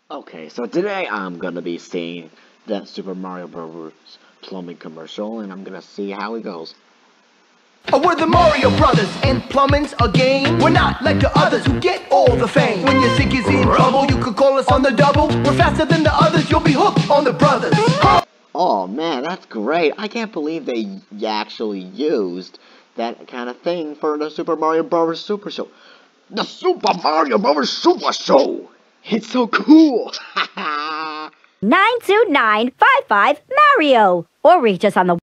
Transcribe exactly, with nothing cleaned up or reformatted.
Okay, so today I'm gonna be seeing the Super Mario Bros. Plumbing commercial, and I'm gonna see how it goes. Oh, we're the Mario Brothers, and plumbing's a game. We're not like the others who get all the fame. When your sink is in trouble, you could call us on the double. We're faster than the others, you'll be hooked on the brothers. Oh man, that's great. I can't believe they actually used that kind of thing for the Super Mario Bros. Super Show. The Super Mario Bros. Super Show! It's so cool! nine two nine five five Mario, or reach us on the